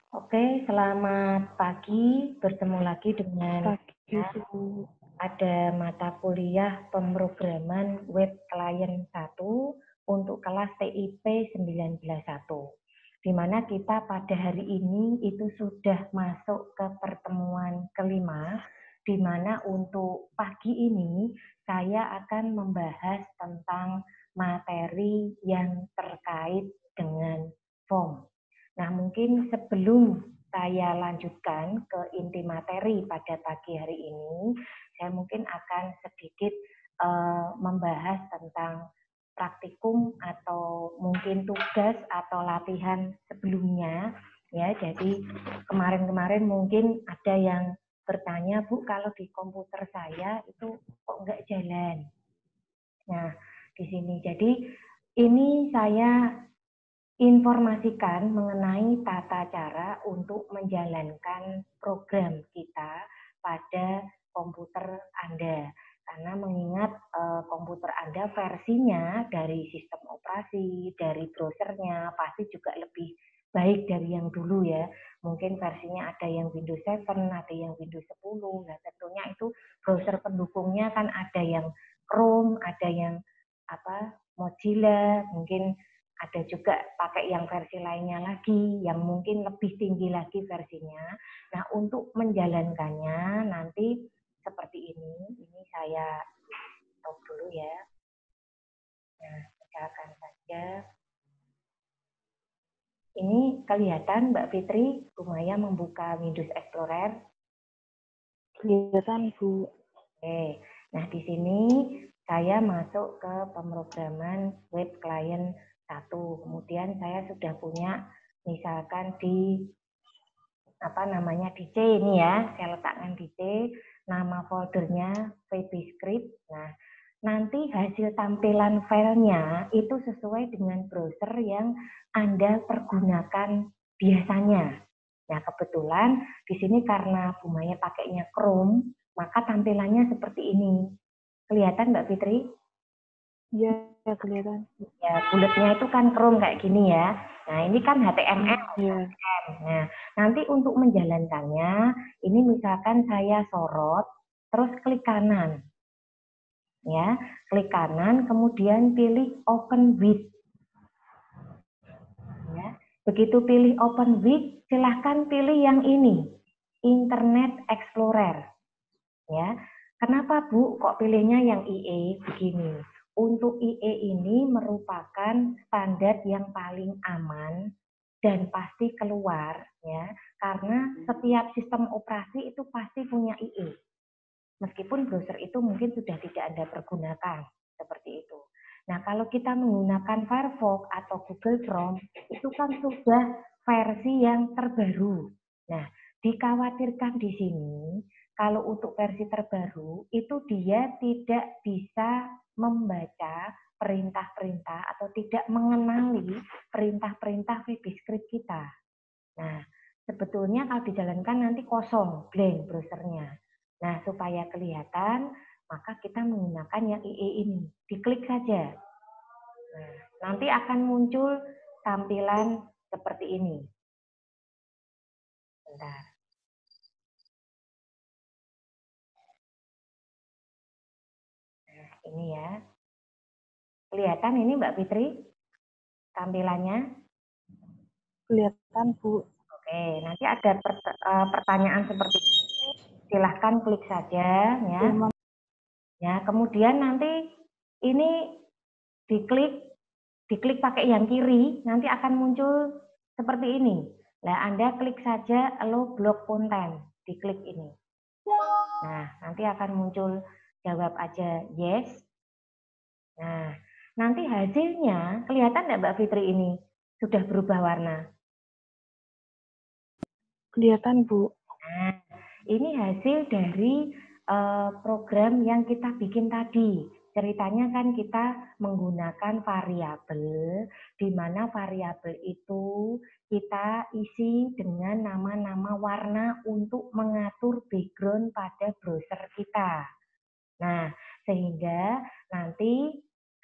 Oke, selamat pagi. Bertemu lagi dengan Pagi, saya. Bu. Ada mata kuliah pemrograman web klien 1 untuk kelas TIP 191. Di mana kita pada hari ini itu sudah masuk ke pertemuan kelima, di mana untuk pagi ini saya akan membahas tentang materi yang terkait dengan form. Nah, mungkin sebelum saya lanjutkan ke inti materi pada pagi hari ini, saya mungkin akan sedikit membahas tentang praktikum atau mungkin tugas atau latihan sebelumnya ya. Jadi kemarin-kemarin mungkin ada yang bertanya, Bu, kalau di komputer saya itu kok nggak jalan. Nah, di sini jadi ini saya informasikan mengenai tata cara untuk menjalankan program kita pada komputer Anda. Karena mengingat komputer Anda versinya dari sistem operasi, dari browsernya pasti juga lebih baik dari yang dulu ya. Mungkin versinya ada yang Windows 7, ada yang Windows 10. Nah, tentunya itu browser pendukungnya kan ada yang Chrome, ada yang Mozilla, mungkin ada juga pakai yang versi lainnya lagi, yang mungkin lebih tinggi lagi versinya. Nah, untuk menjalankannya nanti seperti ini. Ini saya stop dulu ya. Nah, misalkan saja. Ini kelihatan Mbak Fitri, Bu Maya membuka Windows Explorer. Kelihatan, Bu. Oke. Nah, di sini saya masuk ke pemrograman web client 1. Kemudian saya sudah punya misalkan di di C ini ya, saya letakkan di C, nama foldernya VBScript. Nah, nanti hasil tampilan filenya itu sesuai dengan browser yang Anda pergunakan biasanya. Nah, kebetulan di sini karena Bu Maya pakainya Chrome, maka tampilannya seperti ini. Kelihatan Mbak Fitri? Iya, kelihatan. Ya, bulatnya itu kan Chrome kayak gini ya. Nah, ini kan HTML. Iya. Nah, nanti untuk menjalankannya, ini misalkan saya sorot, terus klik kanan. Ya, klik kanan, kemudian pilih Open With. Ya, begitu pilih Open With, silahkan pilih yang ini, Internet Explorer. Ya, kenapa Bu kok pilihnya yang IE begini? Untuk IE ini merupakan standar yang paling aman dan pasti keluar ya, karena setiap sistem operasi itu pasti punya IE. Meskipun browser itu mungkin sudah tidak Anda pergunakan seperti itu. Nah, kalau kita menggunakan Firefox atau Google Chrome itu kan sudah versi yang terbaru. Nah, dikhawatirkan di sini kalau untuk versi terbaru itu dia tidak bisa membaca perintah-perintah atau tidak mengenali perintah-perintah VBScript kita. Nah, sebetulnya kalau dijalankan nanti kosong, blank browsernya. Nah, supaya kelihatan, maka kita menggunakan yang IE ini. Diklik saja. Nah, nanti akan muncul tampilan seperti ini. Bentar. Nah, ini ya. Kelihatan ini Mbak Fitri tampilannya? Kelihatan, Bu. Oke, nanti ada pertanyaan seperti ini. Silahkan klik saja ya. Ya, kemudian nanti ini diklik pakai yang kiri, nanti akan muncul seperti ini. Nah, Anda klik saja allow block content, diklik ini. Nah, nanti akan muncul jawab aja yes. Nah, nanti hasilnya kelihatan enggak Mbak Fitri ini? Sudah berubah warna. Kelihatan, Bu. Nah, ini hasil dari program yang kita bikin tadi. Ceritanya kan kita menggunakan variabel, di mana variabel itu kita isi dengan nama-nama warna untuk mengatur background pada browser kita. Nah, sehingga nanti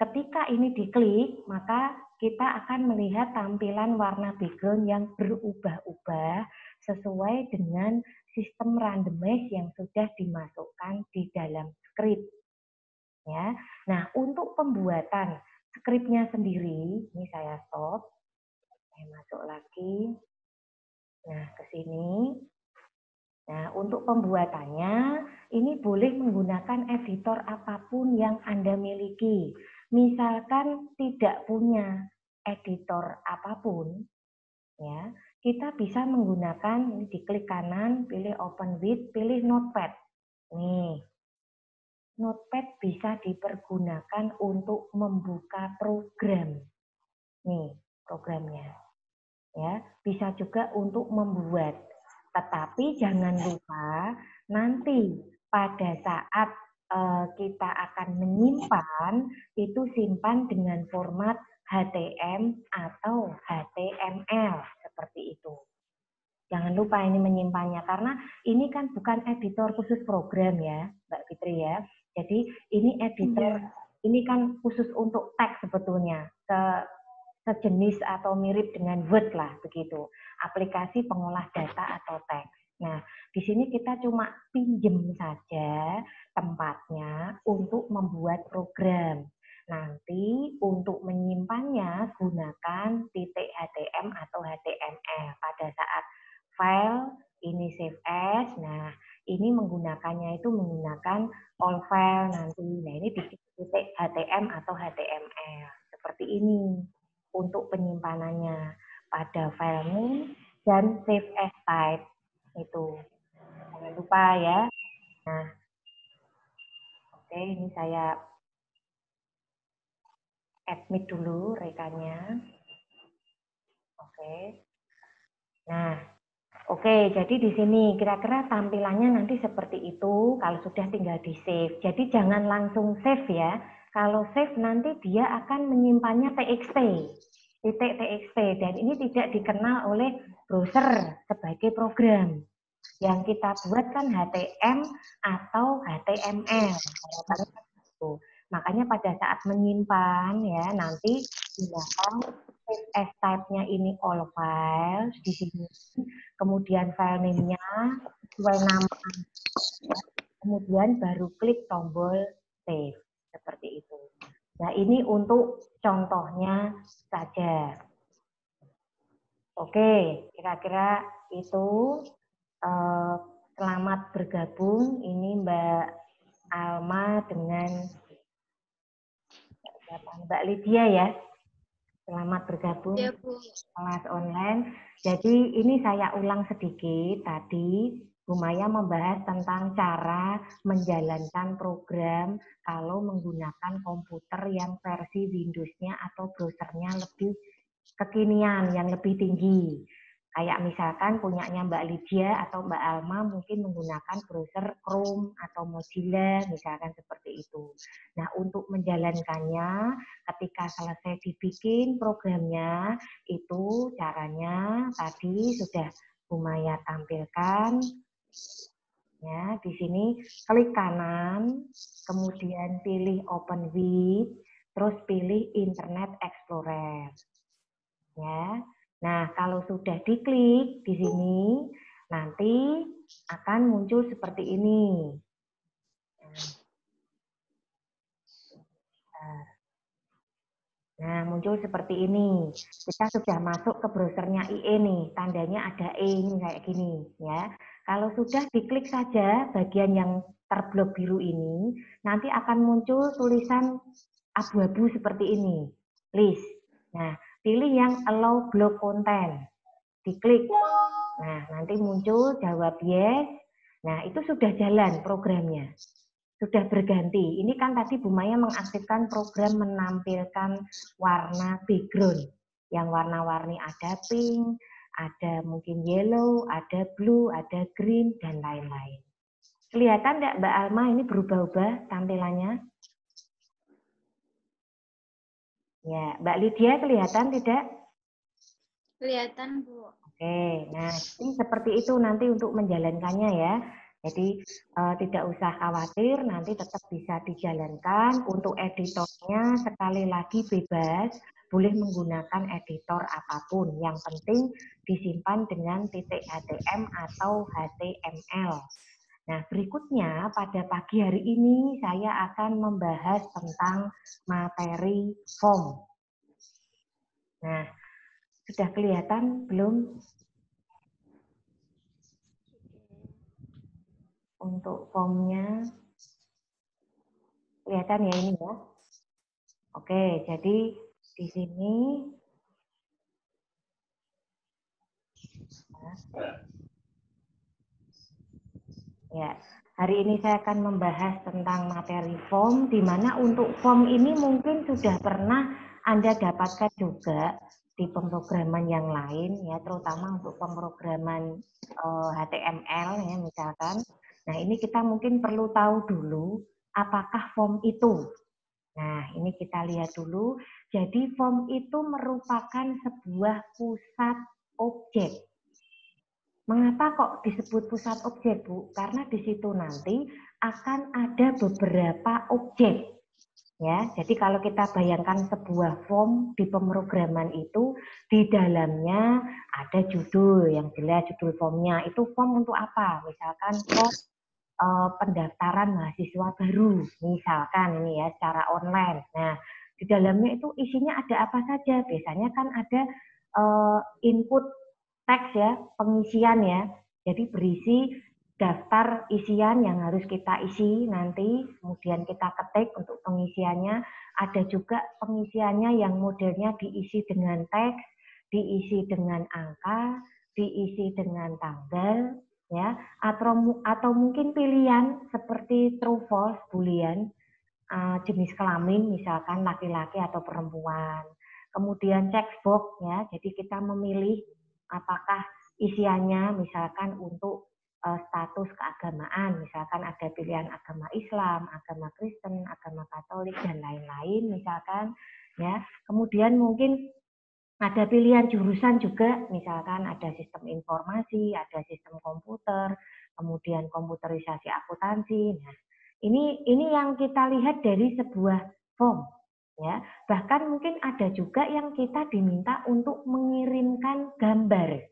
ketika ini diklik, maka kita akan melihat tampilan warna background yang berubah-ubah sesuai dengan sistem randomize yang sudah dimasukkan di dalam script. Ya. Nah, untuk pembuatan scriptnya sendiri, ini saya stop, saya masuk lagi. Nah, ke sini. Nah, untuk pembuatannya, ini boleh menggunakan editor apapun yang Anda miliki. Misalkan tidak punya editor apapun, ya, kita bisa menggunakan, diklik kanan, pilih Open With, pilih Notepad. Nih, Notepad bisa dipergunakan untuk membuka program. Nih, programnya. Ya, bisa juga untuk membuat. Tetapi jangan lupa nanti pada saat kita akan menyimpan, itu simpan dengan format HTML atau HTML seperti itu. Jangan lupa ini menyimpannya karena ini kan bukan editor khusus program ya, Mbak Fitri ya. Jadi ini editor, ini kan khusus untuk teks sebetulnya, sejenis atau mirip dengan Word lah begitu. Aplikasi pengolah data atau teks. Nah, di sini kita cuma pinjem saja tempatnya untuk membuat program. Nanti untuk menyimpannya gunakan .htm atau HTML pada saat file ini save as. Nah, ini menggunakannya itu menggunakan all file nanti. Nah, ini di .htm atau HTML seperti ini untuk penyimpanannya pada file name dan save as type itu. Jangan lupa ya. Nah, oke, ini saya admit dulu rekannya. Oke. Nah, oke, jadi di sini kira-kira tampilannya nanti seperti itu kalau sudah tinggal di save. Jadi jangan langsung save ya. Kalau save nanti dia akan menyimpannya txt, .txt, dan ini tidak dikenal oleh browser sebagai program. Yang kita buat kan HTML atau HTML. Makanya pada saat menyimpan ya nanti gunakan save as type-nya ini all files di sini. Kemudian file name-nya sesuai nama. Kemudian baru klik tombol save seperti itu. Nah, ini untuk contohnya saja. Oke, kira-kira itu selamat bergabung. Ini Mbak Alma dengan Mbak Lydia ya. Selamat bergabung Ya, Bu. kelas online. Jadi ini saya ulang sedikit tadi. Bu Maya membahas tentang cara menjalankan program kalau menggunakan komputer yang versi Windows-nya atau browsernya lebih kekinian, yang lebih tinggi. Kayak misalkan punyanya Mbak Lydia atau Mbak Alma mungkin menggunakan browser Chrome atau Mozilla, misalkan seperti itu. Nah, untuk menjalankannya, ketika selesai dibikin programnya, itu caranya tadi sudah Bu Maya tampilkan. Ya, di sini klik kanan, kemudian pilih Open With, terus pilih Internet Explorer. Ya. Nah, kalau sudah diklik di sini, nanti akan muncul seperti ini. Nah, muncul seperti ini. Kita sudah masuk ke browsernya IE nih, tandanya ada E ini kayak gini, ya. Kalau sudah diklik saja bagian yang terblok biru ini, nanti akan muncul tulisan abu-abu seperti ini, list. Nah, pilih yang allow block content, diklik. Nah, nanti muncul jawab yes. Nah, itu sudah jalan programnya. Sudah berganti. Ini kan tadi Bu Maya mengaktifkan program menampilkan warna background. Yang warna-warni ada pink, ada mungkin yellow, ada blue, ada green, dan lain-lain. Kelihatan tidak Mbak Alma ini berubah-ubah tampilannya? Ya, Mbak Lydia kelihatan tidak? Kelihatan, Bu. Oke, nah ini seperti itu nanti untuk menjalankannya ya. Jadi tidak usah khawatir, nanti tetap bisa dijalankan. Untuk editornya sekali lagi bebas, boleh menggunakan editor apapun. Yang penting disimpan dengan .htm atau HTML. Nah, berikutnya pada pagi hari ini saya akan membahas tentang materi form. Nah, sudah kelihatan belum? Untuk formnya kelihatan ya ini ya. Oke, jadi di sini ya, hari ini saya akan membahas tentang materi form, di mana untuk form ini mungkin sudah pernah Anda dapatkan juga di pemrograman yang lain, ya, terutama untuk pemrograman HTML, ya, misalkan. Nah, ini kita mungkin perlu tahu dulu apakah form itu. Nah, ini kita lihat dulu. Jadi, form itu merupakan sebuah pusat objek. Mengapa kok disebut pusat objek, Bu? Karena di situ nanti akan ada beberapa objek. Ya, jadi kalau kita bayangkan sebuah form di pemrograman itu, di dalamnya ada judul yang jelas, judul formnya. Itu form untuk apa? Misalkan form pendaftaran mahasiswa baru, misalkan ini ya, secara online. Nah, di dalamnya itu isinya ada apa saja? Biasanya kan ada input teks ya, pengisian ya. Jadi berisi daftar isian yang harus kita isi nanti, kemudian kita ketik untuk pengisiannya. Ada juga pengisiannya yang modelnya diisi dengan teks, diisi dengan angka, diisi dengan tanggal, ya, atau mungkin pilihan seperti true false, boolean, jenis kelamin misalkan laki-laki atau perempuan. Kemudian checkbox ya, jadi kita memilih apakah isiannya misalkan untuk status keagamaan, misalkan ada pilihan agama Islam, agama Kristen, agama Katolik dan lain-lain misalkan ya. Kemudian mungkin ada pilihan jurusan juga, misalkan ada sistem informasi, ada sistem komputer, kemudian komputerisasi akuntansi. Nah, ini yang kita lihat dari sebuah form, ya. Bahkan mungkin ada juga yang kita diminta untuk mengirimkan gambar.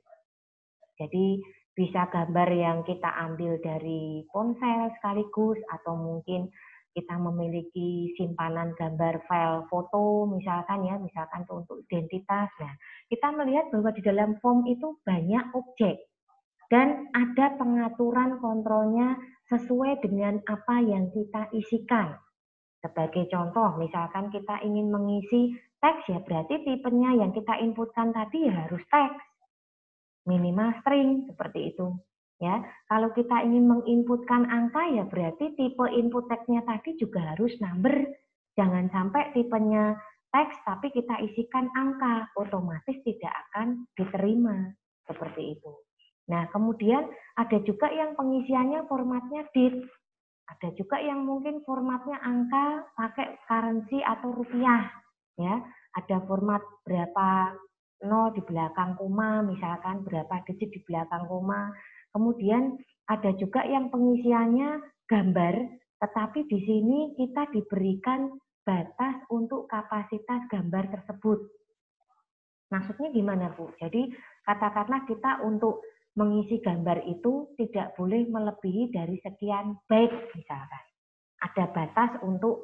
Jadi bisa gambar yang kita ambil dari ponsel sekaligus, atau mungkin kita memiliki simpanan gambar file foto misalkan ya, misalkan untuk identitas. Nah, kita melihat bahwa di dalam form itu banyak objek dan ada pengaturan kontrolnya sesuai dengan apa yang kita isikan. Sebagai contoh, misalkan kita ingin mengisi teks, ya berarti tipenya yang kita inputkan tadi ya harus teks, minimal string, seperti itu. Ya, kalau kita ingin menginputkan angka ya berarti tipe input teksnya tadi juga harus number. Jangan sampai tipenya teks tapi kita isikan angka, otomatis tidak akan diterima. Seperti itu. Nah, kemudian ada juga yang pengisiannya formatnya dit. Ada juga yang mungkin formatnya angka pakai currency atau rupiah. Ya, ada format berapa 0 di belakang koma, misalkan berapa digit di belakang koma. Kemudian ada juga yang pengisiannya gambar, tetapi di sini kita diberikan batas untuk kapasitas gambar tersebut. Maksudnya gimana, Bu? Jadi katakanlah kita untuk mengisi gambar itu tidak boleh melebihi dari sekian byte misalkan. Ada batas untuk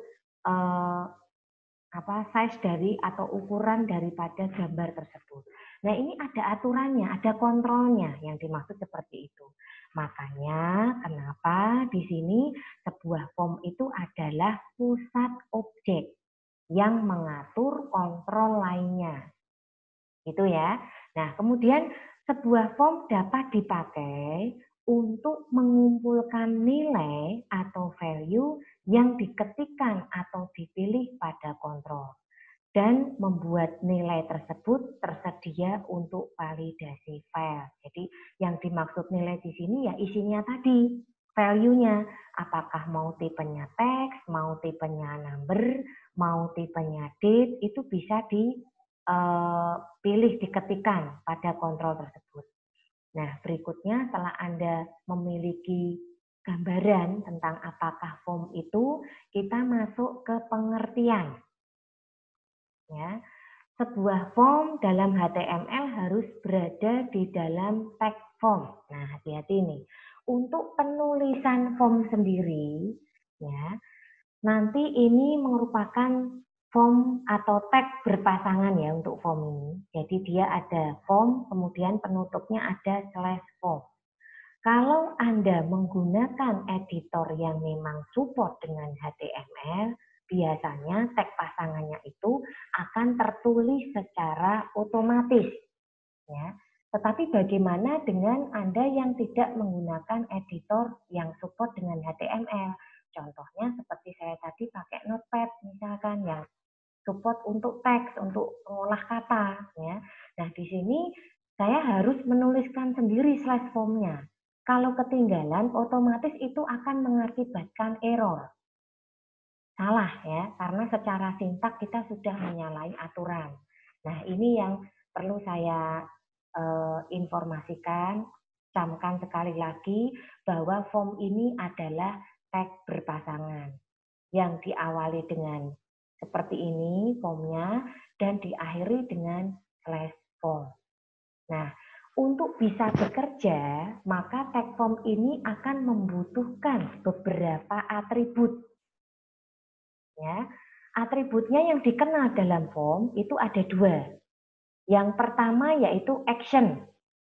size dari atau ukuran daripada gambar tersebut. Nah, ini ada aturannya, ada kontrolnya yang dimaksud seperti itu. Makanya kenapa di sini sebuah form itu adalah pusat objek yang mengatur kontrol lainnya. Itu ya. Nah, kemudian sebuah form dapat dipakai untuk mengumpulkan nilai atau value yang diketikkan atau dipilih pada kontrol dan membuat nilai tersebut tersedia untuk validasi file. Jadi yang dimaksud nilai di sini ya isinya tadi, value-nya. Apakah mau tipenya teks, mau tipenya number, mau tipenya date, itu bisa dipilih, diketikkan pada kontrol tersebut. Nah, berikutnya setelah Anda memiliki gambaran tentang apakah form itu, kita masuk ke pengertian. Ya, sebuah form dalam HTML harus berada di dalam tag form. Nah, hati-hati nih. Untuk penulisan form sendiri, ya, nanti ini merupakan form atau tag berpasangan ya untuk form ini. Jadi dia ada form, kemudian penutupnya ada slash form. Kalau Anda menggunakan editor yang memang support dengan HTML, biasanya tag pasangannya itu akan tertulis secara otomatis. Ya. Tetapi bagaimana dengan Anda yang tidak menggunakan editor yang support dengan HTML? Contohnya seperti saya tadi pakai Notepad misalkan yang support untuk teks, untuk mengolah kata. Ya. Nah di sini saya harus menuliskan sendiri slash formnya. Kalau ketinggalan, otomatis itu akan mengakibatkan error. Salah ya, karena secara sintak kita sudah menyalahi aturan. Nah ini yang perlu saya informasikan, camkan sekali lagi bahwa form ini adalah tag berpasangan yang diawali dengan seperti ini formnya dan diakhiri dengan slash form. Nah, untuk bisa bekerja, maka tag form ini akan membutuhkan beberapa atribut. Ya, atributnya yang dikenal dalam form itu ada dua. Yang pertama yaitu action.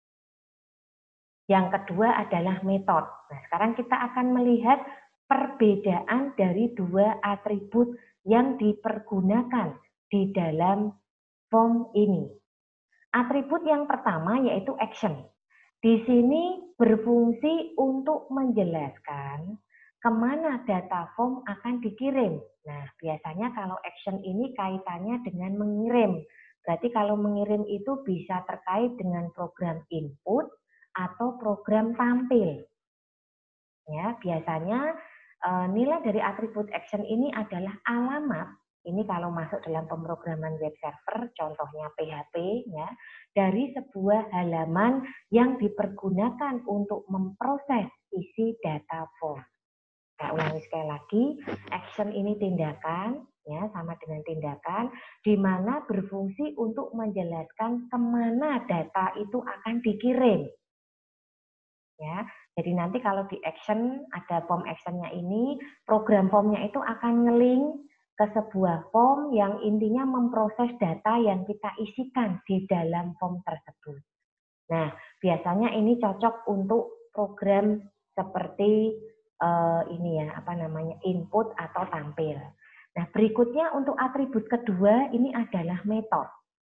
Yang kedua adalah method. Nah, sekarang kita akan melihat perbedaan dari dua atribut yang dipergunakan di dalam form ini. Atribut yang pertama yaitu action. Di sini berfungsi untuk menjelaskan kemana data form akan dikirim. Nah, biasanya kalau action ini kaitannya dengan mengirim. Berarti kalau mengirim itu bisa terkait dengan program input atau program tampil. Ya, biasanya nilai dari atribut action ini adalah alamat. Ini kalau masuk dalam pemrograman web server, contohnya PHP, ya, dari sebuah halaman yang dipergunakan untuk memproses isi data form. Saya ulangi sekali lagi, action ini tindakan, ya, sama dengan tindakan, di mana berfungsi untuk menjelaskan kemana data itu akan dikirim. Ya, jadi nanti kalau di action ada form actionnya ini, program formnya itu akan nge-link ke sebuah form yang intinya memproses data yang kita isikan di dalam form tersebut. Nah, biasanya ini cocok untuk program seperti ini ya, apa namanya, input atau tampil. Nah, berikutnya untuk atribut kedua ini adalah method.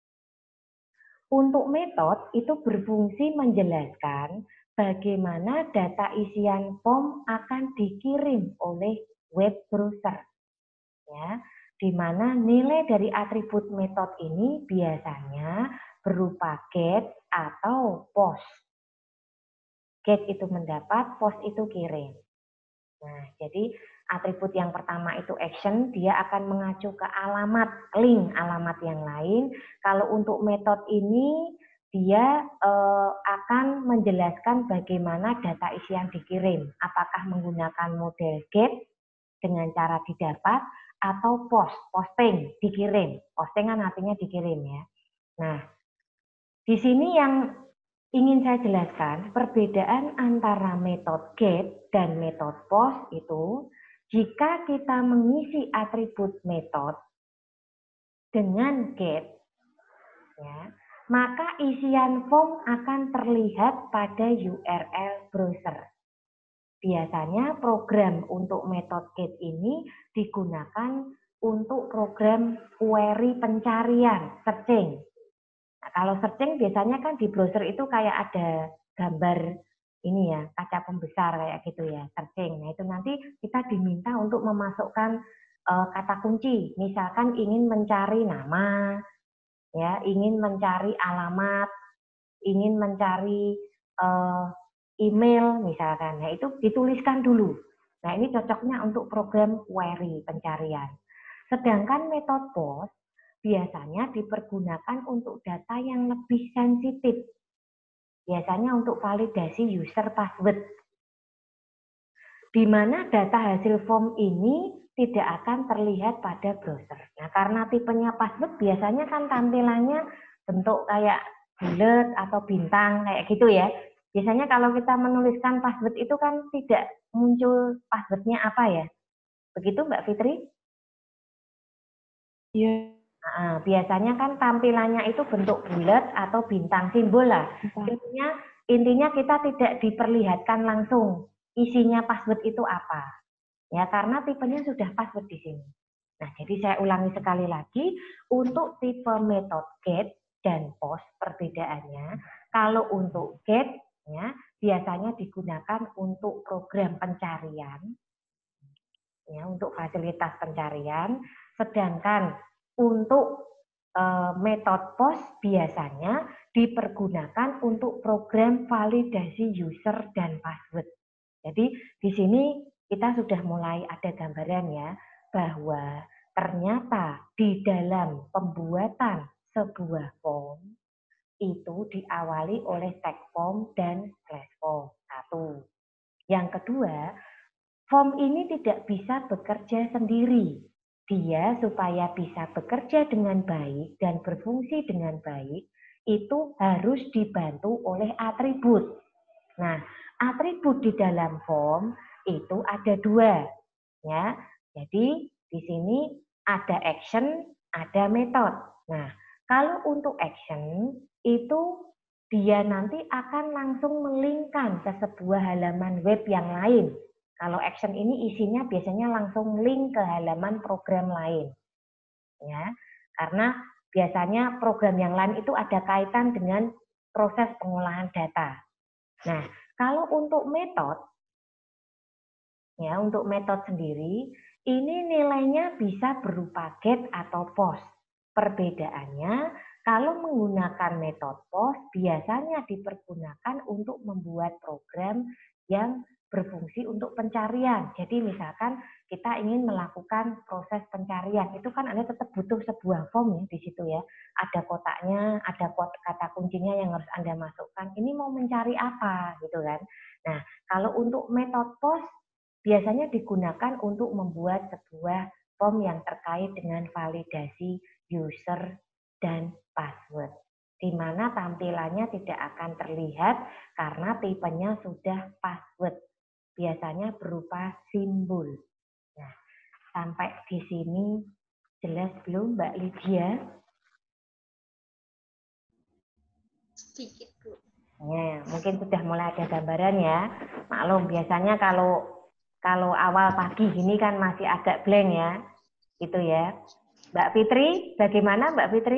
Untuk metode itu berfungsi menjelaskan bagaimana data isian form akan dikirim oleh web browser. Ya, di mana nilai dari atribut metode ini biasanya berupa get atau post. Get itu mendapat, post itu kirim. Nah, jadi atribut yang pertama itu action, dia akan mengacu ke alamat, link alamat yang lain. Kalau untuk metode ini, dia akan menjelaskan bagaimana data isian dikirim. Apakah menggunakan model get dengan cara didapat, atau post, posting, dikirim. Posting kan artinya dikirim ya. Nah, di sini yang ingin saya jelaskan, perbedaan antara metode get dan metode post itu, jika kita mengisi atribut metode dengan get, ya, maka isian form akan terlihat pada URL browser. Biasanya program untuk metode get ini digunakan untuk program query pencarian, searching. Nah, kalau searching biasanya kan di browser itu kayak ada gambar ini ya, kaca pembesar kayak gitu ya, searching. Nah, itu nanti kita diminta untuk memasukkan kata kunci. Misalkan ingin mencari nama, ya, ingin mencari alamat, ingin mencari email misalkan. Nah, itu dituliskan dulu. Nah, ini cocoknya untuk program query pencarian. Sedangkan metode post biasanya dipergunakan untuk data yang lebih sensitif. Biasanya untuk validasi user password. di mana data hasil form ini tidak akan terlihat pada browser. Nah, karena tipenya password biasanya kan tampilannya bentuk kayak bulat atau bintang kayak gitu ya. Biasanya kalau kita menuliskan password itu kan tidak muncul passwordnya apa ya. Begitu Mbak Fitri? Iya. Nah, biasanya kan tampilannya itu bentuk bulat atau bintang simbol lah. Intinya kita tidak diperlihatkan langsung isinya password itu apa. Ya, karena tipenya sudah password di sini. Nah, jadi saya ulangi sekali lagi, untuk tipe metode get dan post perbedaannya, kalau untuk get, ya, biasanya digunakan untuk program pencarian, ya, untuk fasilitas pencarian, sedangkan untuk metode post biasanya dipergunakan untuk program validasi user dan password. Jadi di sini kita sudah mulai ada gambaran ya, bahwa ternyata di dalam pembuatan sebuah form itu diawali oleh tag form dan slash form. Satu. Yang kedua, form ini tidak bisa bekerja sendiri. Dia supaya bisa bekerja dengan baik dan berfungsi dengan baik, itu harus dibantu oleh atribut. Nah, atribut di dalam form itu ada dua, ya. Jadi di sini ada action, ada method. Nah, kalau untuk action itu dia nanti akan langsung melingkan ke sebuah halaman web yang lain. Kalau action ini isinya biasanya langsung link ke halaman program lain, ya. Karena biasanya program yang lain itu ada kaitan dengan proses pengolahan data. Nah, kalau untuk metode, ya untuk metode sendiri, ini nilainya bisa berupa get atau post. Perbedaannya, kalau menggunakan metode post, biasanya dipergunakan untuk membuat program yang berfungsi untuk pencarian. Jadi misalkan kita ingin melakukan proses pencarian, itu kan Anda tetap butuh sebuah form ya di situ ya. Ada kotaknya, ada kata kuncinya yang harus Anda masukkan. Ini mau mencari apa gitu kan. Nah, kalau untuk metode post biasanya digunakan untuk membuat sebuah form yang terkait dengan validasi user dan password, di mana tampilannya tidak akan terlihat karena tipenya sudah password, biasanya berupa simbol. Nah, sampai di sini jelas belum Mbak Lydia? Sedikit, Bu. Ya, mungkin sudah mulai ada gambaran ya. Maklum, biasanya kalau awal pagi gini kan masih agak blank ya. Gitu ya. Mbak Fitri, bagaimana Mbak Fitri?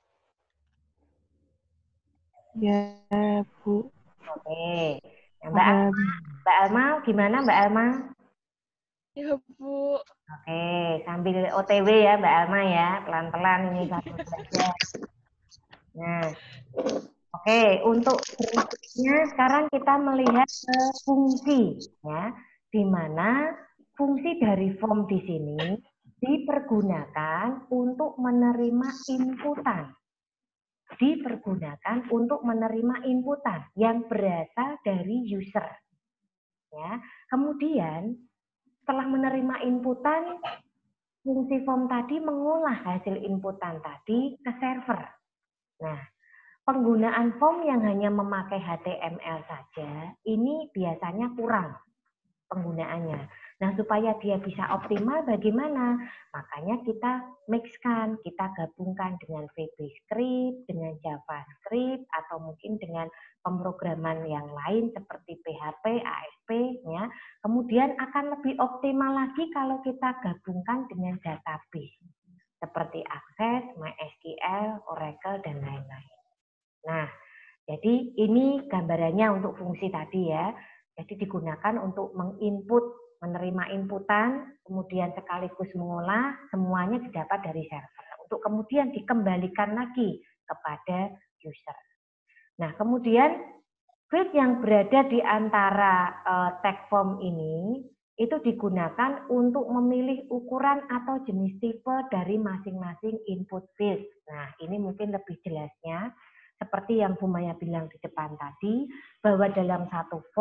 Ya, Bu. Oke. Nah, Ada. Mbak Alma, gimana Mbak Alma? Ya, Bu. Oke, sambil OTW ya Mbak Alma ya, pelan-pelan ini satu saja. Nah, oke, untuk berikutnya sekarang kita melihat fungsi ya, di mana fungsi dari form di sini dipergunakan untuk menerima inputan. Dipergunakan untuk menerima inputan yang berasal dari user. Ya. Kemudian setelah menerima inputan, fungsi form tadi mengolah hasil inputan tadi ke server. Nah, penggunaan form yang hanya memakai HTML saja, ini biasanya kurang penggunaannya. Nah, supaya dia bisa optimal bagaimana? Makanya kita mixkan, kita gabungkan dengan VBScript, dengan JavaScript, atau mungkin dengan pemrograman yang lain seperti PHP, ASP, ya. Kemudian akan lebih optimal lagi kalau kita gabungkan dengan database seperti Access, MySQL, Oracle, dan lain-lain. Nah, jadi ini gambarannya untuk fungsi tadi ya. Jadi digunakan untuk menginput, menerima inputan, kemudian sekaligus mengolah, semuanya didapat dari server. Untuk kemudian dikembalikan lagi kepada user. Nah, kemudian field yang berada di antara tag form ini itu digunakan untuk memilih ukuran atau jenis tipe dari masing-masing input field. Nah, ini mungkin lebih jelasnya seperti yang Bu Maya bilang di depan tadi, bahwa dalam satu form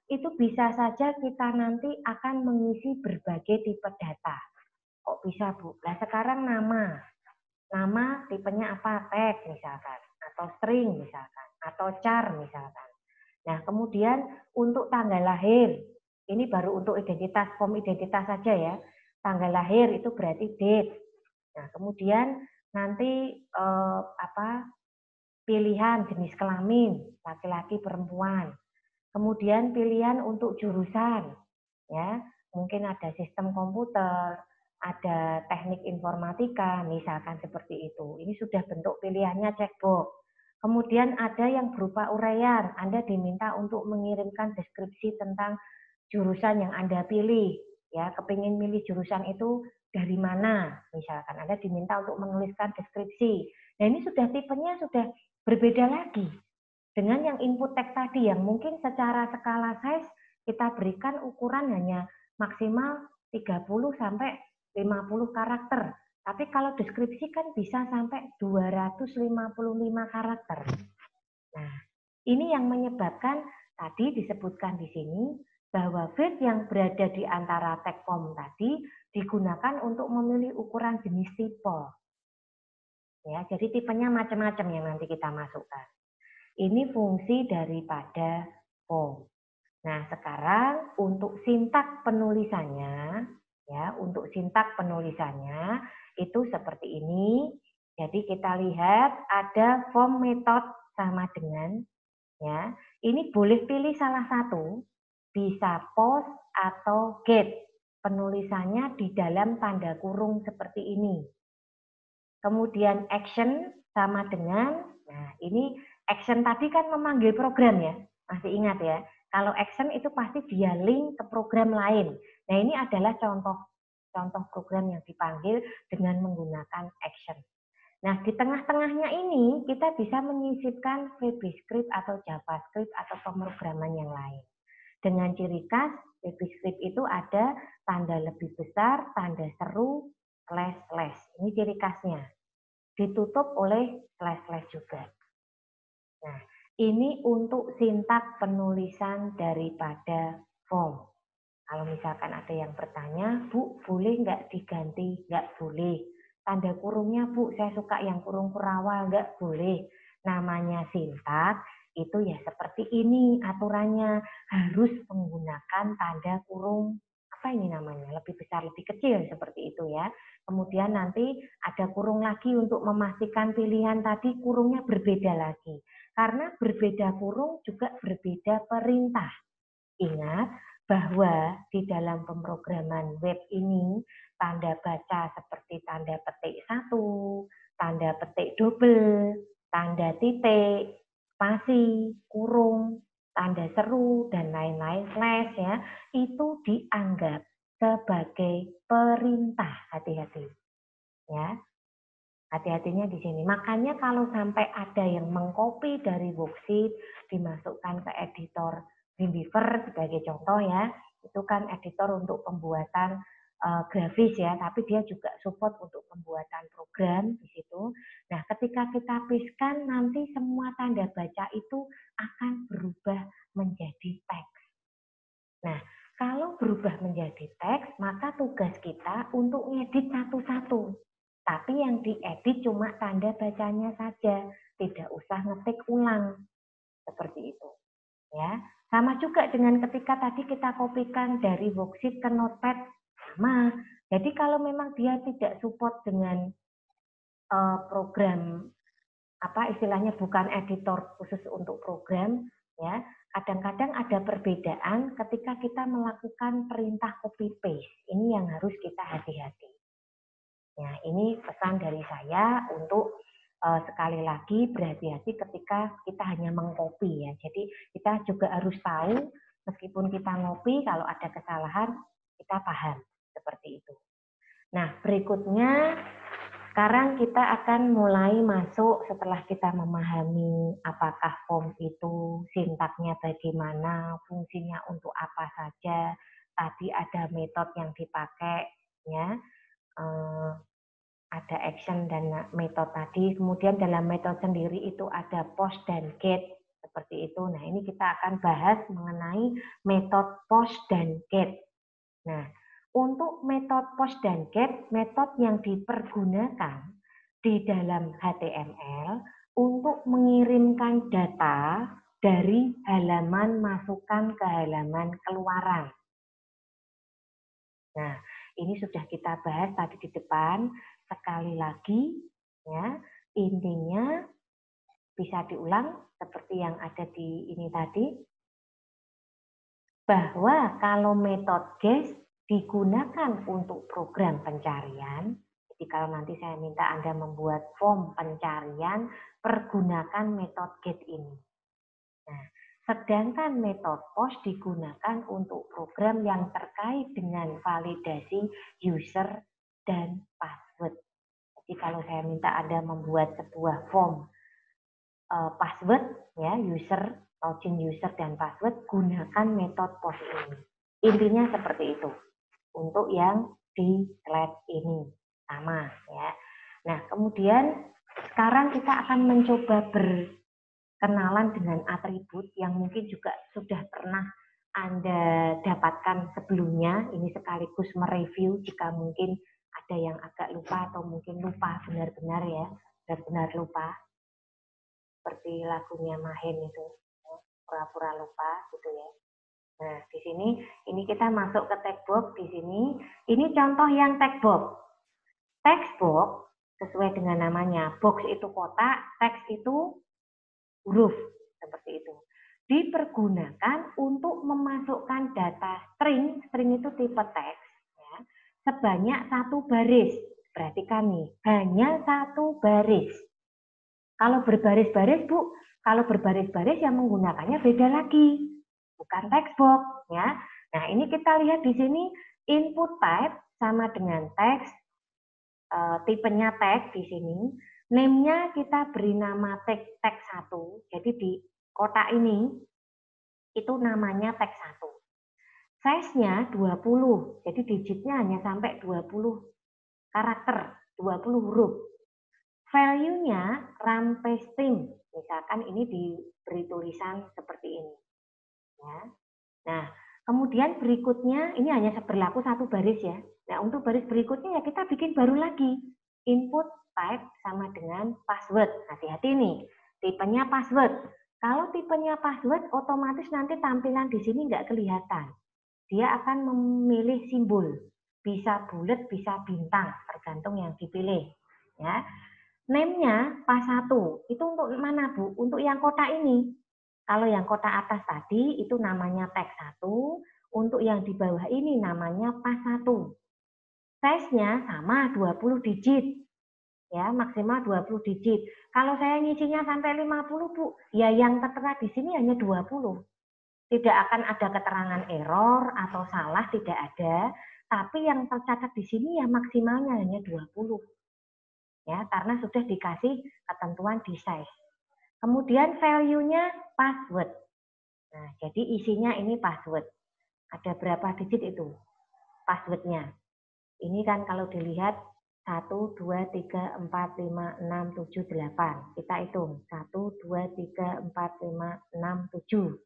itu bisa saja kita nanti akan mengisi berbagai tipe data. Kok bisa, Bu? Nah, sekarang nama tipenya apa? Tag misalkan, atau string misalkan, atau char misalkan. Nah, kemudian untuk tanggal lahir, ini baru untuk identitas, form identitas saja ya. Tanggal lahir itu berarti date. Nah, kemudian nanti pilihan jenis kelamin, laki-laki, perempuan. Kemudian pilihan untuk jurusan, ya, mungkin ada sistem komputer, ada teknik informatika, misalkan seperti itu. Ini sudah bentuk pilihannya checkbox. Kemudian ada yang berupa uraian, Anda diminta untuk mengirimkan deskripsi tentang jurusan yang Anda pilih. Ya, kepingin milih jurusan itu dari mana, misalkan Anda diminta untuk menuliskan deskripsi. Nah, ini sudah tipenya sudah berbeda lagi dengan yang input teks tadi yang mungkin secara skala size kita berikan ukuran hanya maksimal 30 sampai 50 karakter. Tapi kalau deskripsi kan bisa sampai 255 karakter. Nah, ini yang menyebabkan tadi disebutkan di sini bahwa field yang berada di antara tag form tadi digunakan untuk memilih ukuran jenis tipe. Ya, jadi tipenya macam-macam yang nanti kita masukkan. Ini fungsi daripada form. Nah, sekarang untuk sintak penulisannya, ya, untuk sintak penulisannya itu seperti ini. Jadi kita lihat ada form method sama dengan, ya, ini boleh pilih salah satu, bisa post atau get. Penulisannya di dalam tanda kurung seperti ini. Kemudian action sama dengan, nah ini action tadi kan memanggil program ya, masih ingat ya. Kalau action itu pasti dia link ke program lain. Nah ini adalah contoh program yang dipanggil dengan menggunakan action. Nah di tengah-tengahnya ini kita bisa menyisipkan VB-script atau JavaScript atau pemrograman yang lain. Dengan ciri khas VB-script itu ada tanda lebih besar, tanda seru, slash. Ini ciri khasnya. Ditutup oleh slash juga. Nah, ini untuk sintak penulisan daripada form. Kalau misalkan ada yang bertanya, Bu, boleh nggak diganti? Nggak boleh. Tanda kurungnya, Bu, saya suka yang kurung kurawal, nggak boleh. Namanya sintak, itu ya seperti ini aturannya. Harus menggunakan tanda kurung, apa ini namanya, lebih besar, lebih kecil, seperti itu ya. Kemudian nanti ada kurung lagi untuk memastikan pilihan tadi kurungnya berbeda lagi. Karena berbeda kurung juga berbeda perintah. Ingat bahwa di dalam pemrograman web ini tanda baca seperti tanda petik 1, tanda petik double, tanda titik, spasi, kurung, tanda seru, dan lain-lain slash ya, itu dianggap sebagai perintah. Hati-hati ya. Hati-hatinya di sini. Makanya kalau sampai ada yang mengcopy dari worksheet dimasukkan ke editor Dreamweaver sebagai contoh ya, itu kan editor untuk pembuatan grafis ya, tapi dia juga support untuk pembuatan program di situ. Nah, ketika kita pastekan nanti semua tanda baca itu akan berubah menjadi teks. Nah, kalau berubah menjadi teks, maka tugas kita untuk ngedit satu-satu. Tapi yang diedit cuma tanda bacanya saja, tidak usah ngetik ulang. Seperti itu. Ya, sama juga dengan ketika tadi kita kopikan dari worksheet ke notepad, sama. Jadi kalau memang dia tidak support dengan program apa istilahnya bukan editor khusus untuk program, ya, kadang-kadang ada perbedaan ketika kita melakukan perintah copy paste. Ini yang harus kita hati-hati. Nah, ini pesan dari saya untuk sekali lagi berhati-hati ketika kita hanya mengcopy ya. Jadi kita juga harus tahu meskipun kita ngopi kalau ada kesalahan kita paham seperti itu. Nah, berikutnya sekarang kita akan mulai masuk setelah kita memahami apakah form itu, sintaknya bagaimana, fungsinya untuk apa saja. Tadi ada metode yang dipakai ya. Ada action dan metode tadi, kemudian dalam metode sendiri itu ada post dan get Seperti itu. Nah, ini kita akan bahas mengenai metode post dan get. Nah, untuk metode post dan get, metode yang dipergunakan di dalam HTML untuk mengirimkan data dari halaman masukan ke halaman keluaran. Nah, ini sudah kita bahas tadi di depan. Sekali lagi, ya, intinya bisa diulang seperti yang ada di ini tadi, bahwa kalau metode get digunakan untuk program pencarian, jadi kalau nanti saya minta Anda membuat form pencarian, pergunakan metode get ini. Nah, sedangkan metode post digunakan untuk program yang terkait dengan validasi user dan password. Jadi kalau saya minta Anda membuat sebuah form password, ya, user, login user dan password, gunakan metode post ini. Intinya seperti itu. Untuk yang di slide ini sama, ya. Nah, kemudian sekarang kita akan mencoba berkenalan dengan atribut yang mungkin juga sudah pernah Anda dapatkan sebelumnya. Ini sekaligus mereview jika mungkin ada yang agak lupa atau mungkin lupa benar-benar, ya, benar-benar lupa. Seperti lagunya Mahen itu, pura-pura lupa gitu ya. Nah, di sini ini kita masuk ke text box di sini. Ini contoh yang text box. Text box sesuai dengan namanya. Box itu kotak, teks itu huruf, seperti itu. Dipergunakan untuk memasukkan data string, string itu tipe teks, ya, sebanyak 1 baris. Perhatikan nih, hanya 1 baris. Kalau berbaris-baris, Bu, kalau berbaris-baris yang menggunakannya beda lagi. Bukan text box, ya. Nah, ini kita lihat di sini input type sama dengan teks, tipenya teks di sini. Name-nya kita beri nama teks 1. Jadi di kotak ini itu namanya teks 1. Size-nya 20. Jadi digitnya hanya sampai 20 karakter, 20 huruf. Value-nya rampe string. Misalkan ini diberi tulisan seperti ini. Ya. Nah, kemudian berikutnya ini hanya berlaku 1 baris ya. Nah, untuk baris berikutnya ya kita bikin baru lagi. Input type sama dengan password. Hati-hati nih, tipenya password. Kalau tipenya password, otomatis nanti tampilan di sini nggak kelihatan. Dia akan memilih simbol. Bisa bulat, bisa bintang, tergantung yang dipilih. Ya. Name-nya pas 1. Itu untuk mana, Bu? Untuk yang kotak ini. Kalau yang kotak atas tadi itu namanya teks 1, untuk yang di bawah ini namanya pas 1. Size-nya sama 20 digit. Ya, maksimal 20 digit. Kalau saya ngisinya sampai 50, Bu, ya yang tertera di sini hanya 20. Tidak akan ada keterangan error atau salah, tidak ada. Tapi yang tercatat di sini ya maksimalnya hanya 20. Ya, karena sudah dikasih ketentuan di size. Kemudian value-nya password. Nah, jadi isinya ini password. Ada berapa digit itu password-nya? Ini kan kalau dilihat 1, 2, 3, 4, 5, 6, 7, 8. Kita hitung. 1, 2, 3, 4, 5, 6, 7.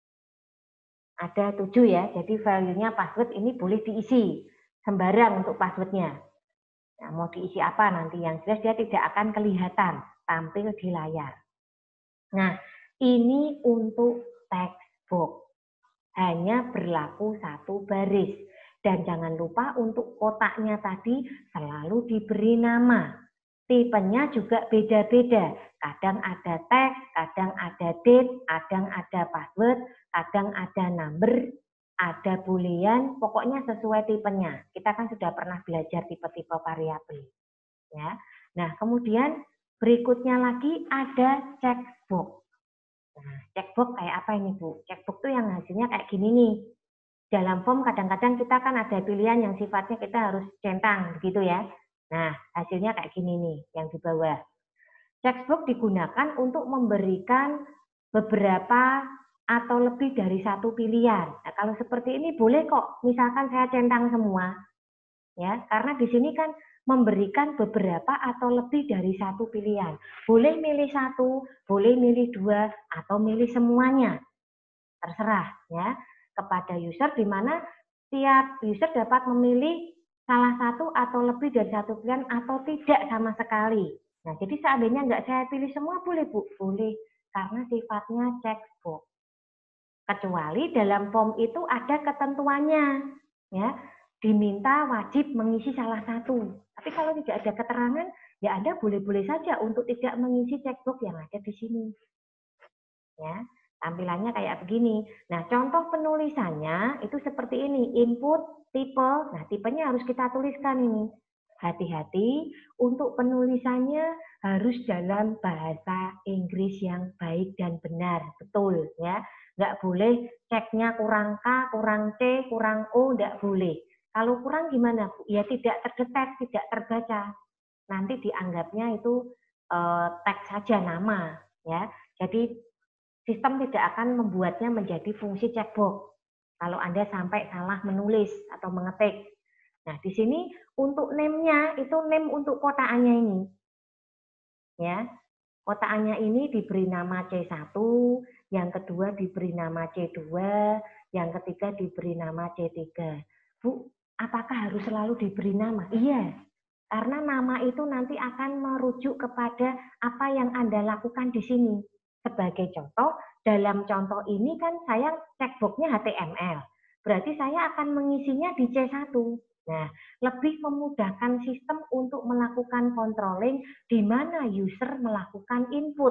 Ada 7 ya, jadi value-nya password ini boleh diisi. Sembarang untuk password-nya. Nah, mau diisi apa nanti, yang jelas dia tidak akan kelihatan tampil di layar. Nah, ini untuk text box. Hanya berlaku 1 baris. Dan jangan lupa untuk kotaknya tadi selalu diberi nama. Tipenya juga beda-beda. Kadang ada teks, kadang ada date, kadang ada password, kadang ada number, ada boolean, pokoknya sesuai tipenya. Kita kan sudah pernah belajar tipe-tipe variabel. Ya. Nah, kemudian berikutnya lagi ada checkbox. Nah, checkbox kayak apa ini, Bu? Checkbox itu yang hasilnya kayak gini nih. Dalam form kadang-kadang kita kan ada pilihan yang sifatnya kita harus centang, begitu ya. Nah, hasilnya kayak gini nih, yang di bawah. Checkbox digunakan untuk memberikan beberapa atau lebih dari 1 pilihan. Nah, kalau seperti ini boleh kok, misalkan saya centang semua. Ya, karena di sini kan memberikan beberapa atau lebih dari satu pilihan. Boleh milih satu, boleh milih dua, atau milih semuanya. Terserah ya kepada user, di mana tiap user dapat memilih salah satu atau lebih dari satu pilihan atau tidak sama sekali. Nah, jadi seandainya nggak saya pilih semua, boleh Bu? Boleh, karena sifatnya checkbox. Kecuali dalam form itu ada ketentuannya, ya, diminta wajib mengisi salah satu. Tapi kalau tidak ada keterangan, ya Anda boleh-boleh saja untuk tidak mengisi checkbox yang ada di sini. Ya, tampilannya kayak begini. Nah, contoh penulisannya itu seperti ini, input, tipe. Nah, tipenya harus kita tuliskan ini. Hati-hati untuk penulisannya harus dalam bahasa Inggris yang baik dan benar, betul ya. Nggak boleh ceknya kurang K, kurang C, kurang O, nggak boleh. Kalau kurang gimana Bu? Ya tidak terdetek, tidak terbaca. Nanti dianggapnya itu teks saja nama ya. Jadi sistem tidak akan membuatnya menjadi fungsi checkbox kalau Anda sampai salah menulis atau mengetik. Nah, di sini untuk name-nya itu name untuk kotaannya ini. Ya. Kotaannya ini diberi nama C1, yang kedua diberi nama C2, yang ketiga diberi nama C3. Bu, apakah harus selalu diberi nama? Iya, karena nama itu nanti akan merujuk kepada apa yang Anda lakukan di sini. Sebagai contoh, dalam contoh ini kan saya checkbox-nya HTML. Berarti saya akan mengisinya di C1. Nah, lebih memudahkan sistem untuk melakukan controlling di mana user melakukan input.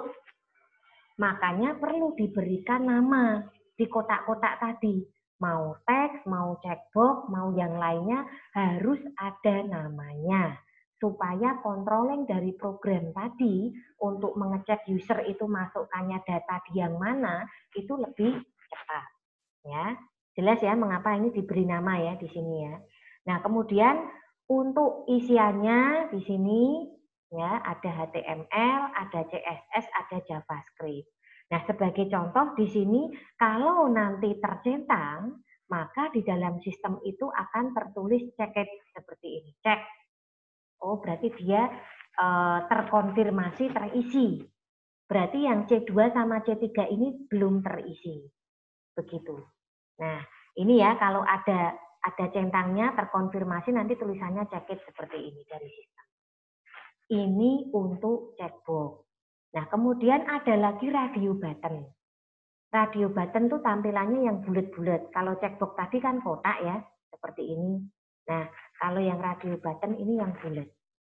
Makanya perlu diberikan nama di kotak-kotak tadi. Mau teks, mau checkbox, mau yang lainnya harus ada namanya. Supaya controlling dari program tadi untuk mengecek user itu masukkannya data di yang mana itu lebih cepat. Ya, jelas ya mengapa ini diberi nama ya di sini ya. Nah, kemudian untuk isiannya di sini ya ada HTML, ada CSS, ada JavaScript. Nah, sebagai contoh di sini kalau nanti tercentang, maka di dalam sistem itu akan tertulis checked seperti ini. Cek. Oh, berarti dia terkonfirmasi terisi. Berarti yang C2 sama C3 ini belum terisi. Begitu. Nah, ini ya kalau ada centangnya terkonfirmasi nanti tulisannya checked seperti ini dari sistem. Ini untuk checkbox. Nah, kemudian ada lagi radio button. Radio button tuh tampilannya yang bulat-bulat. Kalau checkbox tadi kan kotak ya, seperti ini. Nah, kalau yang radio button ini yang bulat.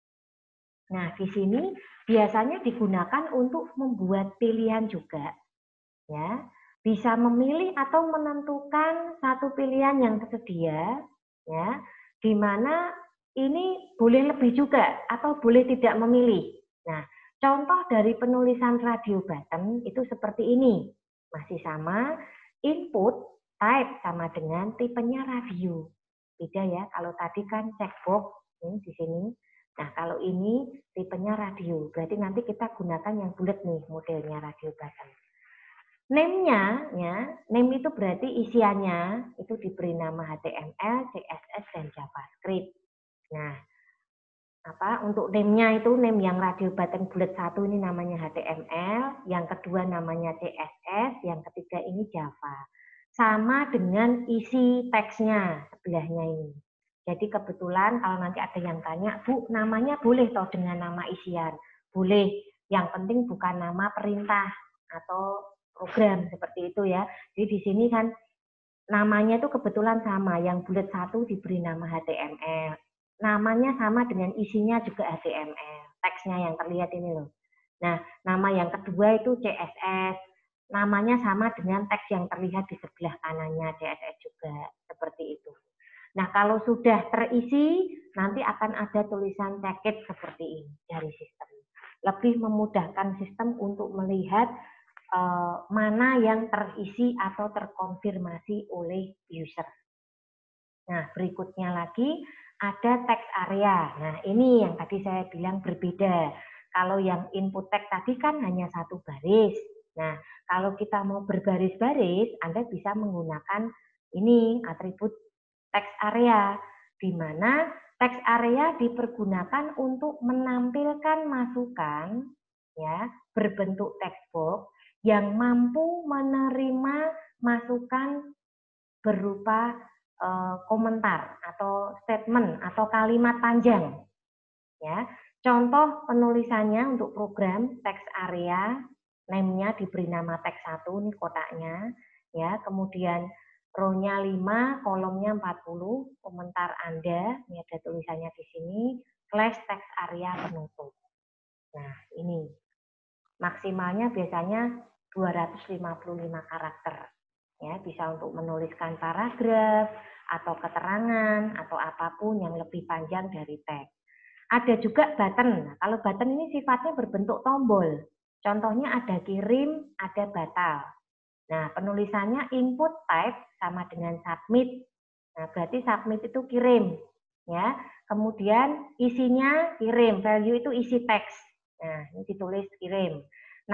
Nah, di sini biasanya digunakan untuk membuat pilihan juga. Ya, bisa memilih atau menentukan satu pilihan yang tersedia, ya, di mana ini boleh lebih juga atau boleh tidak memilih. Nah, contoh dari penulisan radio button itu seperti ini, masih sama, input type sama dengan tipenya radio. Beda ya, kalau tadi kan checkbox ini di sini. Nah, kalau ini tipenya radio, berarti nanti kita gunakan yang bulat nih modelnya radio button. Name-nya, ya, name itu berarti isiannya itu diberi nama HTML, CSS, dan JavaScript. Nah, untuk name-nya itu name yang radio button bulat satu ini namanya HTML, yang kedua namanya CSS, yang ketiga ini Java. Sama dengan isi teksnya sebelahnya ini. Jadi kebetulan kalau nanti ada yang tanya, Bu, namanya boleh toh dengan nama isian? Boleh. Yang penting bukan nama perintah atau program seperti itu ya. Jadi di sini kan namanya itu kebetulan sama, yang bulat satu diberi nama HTML. Namanya sama dengan isinya juga HTML. Teksnya yang terlihat ini loh. Nah, nama yang kedua itu CSS. Namanya sama dengan teks yang terlihat di sebelah kanannya CSS juga. Seperti itu. Nah, kalau sudah terisi, nanti akan ada tulisan checked seperti ini dari sistem. Lebih memudahkan sistem untuk melihat mana yang terisi atau terkonfirmasi oleh user. Nah, berikutnya lagi ada text area. Nah, ini yang tadi saya bilang berbeda. Kalau yang input text tadi kan hanya satu baris. Nah, kalau kita mau berbaris-baris, Anda bisa menggunakan ini atribut text area, di mana Text area dipergunakan untuk menampilkan masukan ya berbentuk text box yang mampu menerima masukan berupa komentar atau statement atau kalimat panjang. Ya, contoh penulisannya untuk program text area, name-nya diberi nama text 1 nih kotaknya, ya. Kemudian row-nya 5, kolomnya 40, komentar Anda, ini ada tulisannya di sini, slash text area penutup. Nah, ini maksimalnya biasanya 255 karakter. Ya, bisa untuk menuliskan paragraf atau keterangan atau apapun yang lebih panjang dari teks. Ada juga button. Nah, kalau button ini sifatnya berbentuk tombol. Contohnya ada kirim, ada batal. Nah, penulisannya input type sama dengan submit. Nah, berarti submit itu kirim, ya. Kemudian isinya kirim, value itu isi teks. Nah, ini ditulis kirim.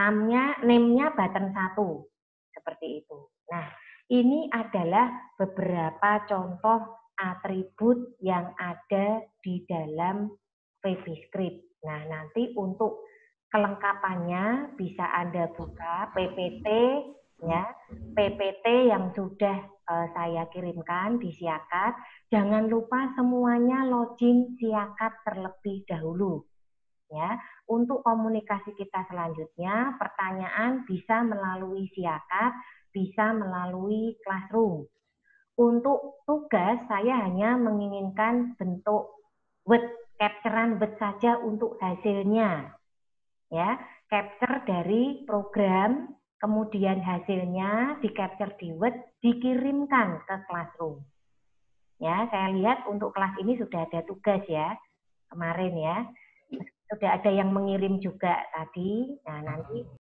Name-nya button 1. Seperti itu. Nah, ini adalah beberapa contoh atribut yang ada di dalam VBScript. Nah, nanti untuk kelengkapannya bisa Anda buka PPT ya, PPT yang sudah saya kirimkan di Siakat. Jangan lupa semuanya login Siakat terlebih dahulu. Ya, untuk komunikasi kita selanjutnya, pertanyaan bisa melalui Siakat, bisa melalui Classroom. Untuk tugas saya hanya menginginkan bentuk Word, capturean Word saja untuk hasilnya. Ya, capture dari program, kemudian hasilnya di capture di Word, dikirimkan ke Classroom. Ya, saya lihat untuk kelas ini sudah ada tugas ya, kemarin ya. Sudah ada yang mengirim juga tadi. Nah, nanti